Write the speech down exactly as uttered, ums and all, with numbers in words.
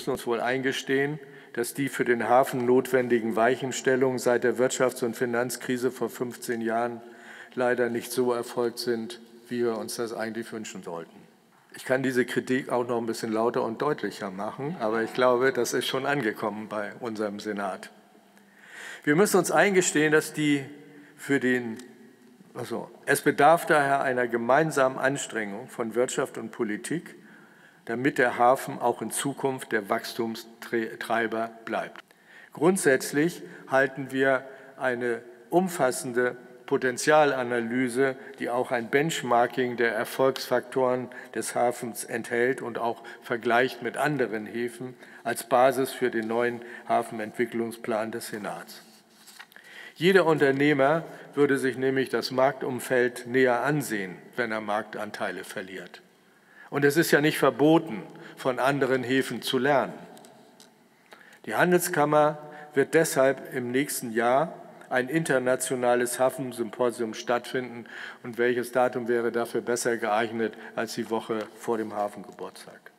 müssen uns wohl eingestehen, dass die für den Hafen notwendigen Weichenstellungen seit der Wirtschafts- und Finanzkrise vor fünfzehn Jahren leider nicht so erfolgt sind, wie wir uns das eigentlich wünschen sollten. Ich kann diese Kritik auch noch ein bisschen lauter und deutlicher machen, aber ich glaube, das ist schon angekommen bei unserem Senat. Wir müssen uns eingestehen, dass die für den, also es bedarf daher einer gemeinsamen Anstrengung von Wirtschaft und Politik, damit der Hafen auch in Zukunft der Wachstumstreiber bleibt. Grundsätzlich halten wir eine umfassende Potenzialanalyse, die auch ein Benchmarking der Erfolgsfaktoren des Hafens enthält und auch vergleicht mit anderen Häfen, als Basis für den neuen Hafenentwicklungsplan des Senats. Jeder Unternehmer würde sich nämlich das Marktumfeld näher ansehen, wenn er Marktanteile verliert. Und es ist ja nicht verboten, von anderen Häfen zu lernen. Die Handelskammer wird deshalb im nächsten Jahr ein internationales Hafensymposium stattfinden. Und welches Datum wäre dafür besser geeignet als die Woche vor dem Hafengeburtstag?